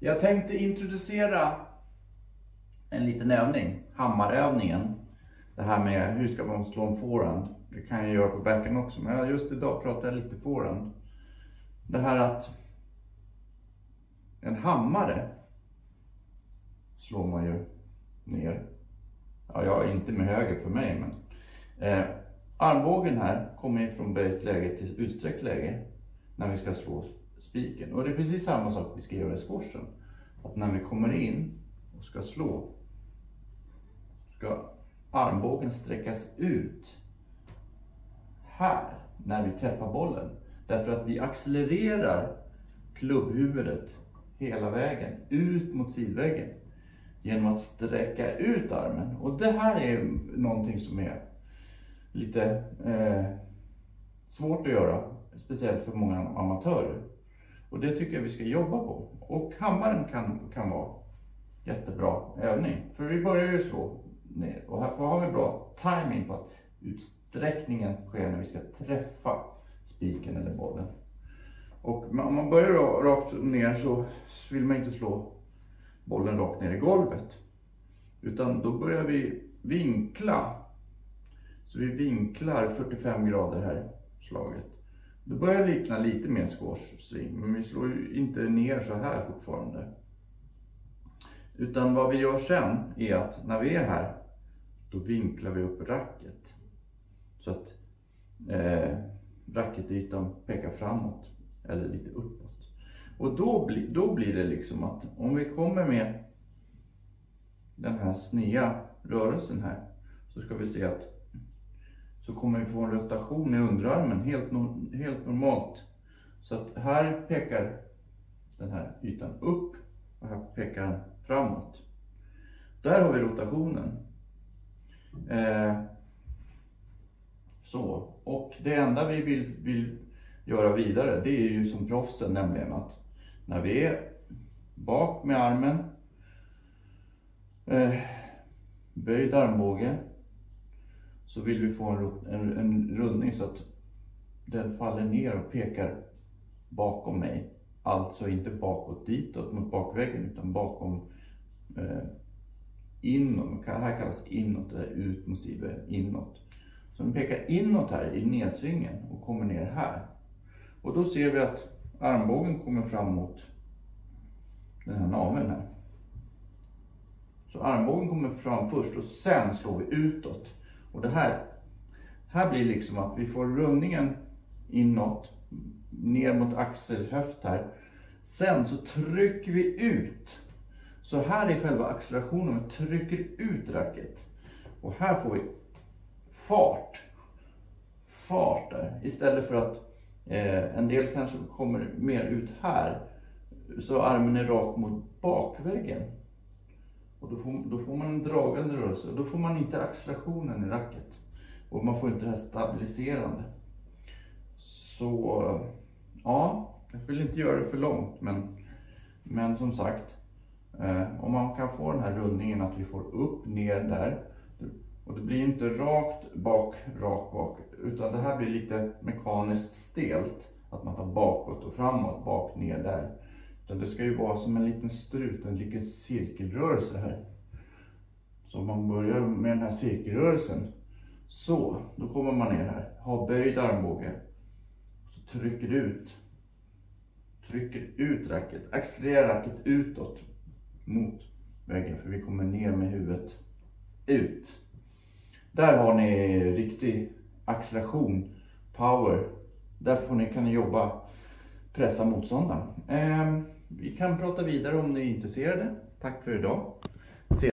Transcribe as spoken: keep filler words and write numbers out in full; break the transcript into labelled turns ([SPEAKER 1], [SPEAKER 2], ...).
[SPEAKER 1] Jag tänkte introducera en liten övning, hammarövningen. Det här med hur ska man slå en forehand. Det kan jag göra på backhand också, men just idag pratar jag lite forehand. Det här att en hammare slår man ju ner. Ja, jag är inte med höger för mig, men eh, armbågen här kommer från böjt läge till utsträckt läge när vi ska slå spiken. Och det är precis samma sak vi ska göra i squashen. Att när vi kommer in och ska slå, ska armbågen sträckas ut här när vi träffar bollen. Därför att vi accelererar klubbhuvudet hela vägen ut mot sidväggen genom att sträcka ut armen. Och det här är någonting som är lite eh, svårt att göra, speciellt för många amatörer. Och det tycker jag vi ska jobba på. Och hammaren kan, kan vara jättebra övning. För vi börjar ju slå ner. Och här har vi bra timing på att utsträckningen sker när vi ska träffa spiken eller bollen. Och om man börjar rakt ner så vill man inte slå bollen rakt ner i golvet. Utan då börjar vi vinkla. Så vi vinklar fyrtiofem grader här slaget. Det börjar likna lite mer squash-sving, men vi slår ju inte ner så här fortfarande. Utan vad vi gör sen är att när vi är här, då vinklar vi upp racket. Så att eh, racketytan pekar framåt eller lite uppåt. Och då, bli, då blir det liksom att om vi kommer med den här sneda rörelsen här, så ska vi se att så kommer vi få en rotation i underarmen helt, no, helt normalt. Så att här pekar den här ytan upp och här pekar den framåt. Där har vi rotationen. Eh, så. Och det enda vi vill, vill göra vidare, det är ju som proffsen, nämligen att när vi är bak med armen, eh, böjd armbåge, så vill vi få en, en, en rullning så att den faller ner och pekar bakom mig. Alltså inte bakåt ditåt mot bakväggen, utan bakom eh, inåt. Det här kallas inåt, det är ut mot sidan, inåt. Så den pekar inåt här i nedsvingen och kommer ner här. Och då ser vi att armbågen kommer fram mot den här naveln här. Så armbågen kommer fram först och sen slår vi utåt. Och det här, här blir liksom att vi får rundningen inåt, ner mot axelhöft här. Sen så trycker vi ut. Så här är själva accelerationen, vi trycker ut racket. Och här får vi fart. Fart där. Istället för att eh, en del kanske kommer mer ut här. Så armen är rakt mot bakväggen. Och då får, då får man en dragande rörelse. Och då får man inte accelerationen i racket. Och man får inte det här stabiliserande. Så ja, jag vill inte göra det för långt. Men, men som sagt, eh, om man kan få den här rundningen att vi får upp, ner där. Och det blir inte rakt bak, rakt bak. Utan det här blir lite mekaniskt stelt. Att man tar bakåt och framåt, bak, ner där. Det ska ju vara som en liten strut, en liten cirkelrörelse här. Så om man börjar med den här cirkelrörelsen, så, då kommer man ner här. Ha böjd armbåge. Så trycker ut. Trycker ut racket. Accelererar racket utåt mot väggen, för vi kommer ner med huvudet ut. Där har ni riktig acceleration, power. Där får ni, kan ni jobba, pressa motståndaren. Eh, vi kan prata vidare om ni är intresserade. Tack för idag.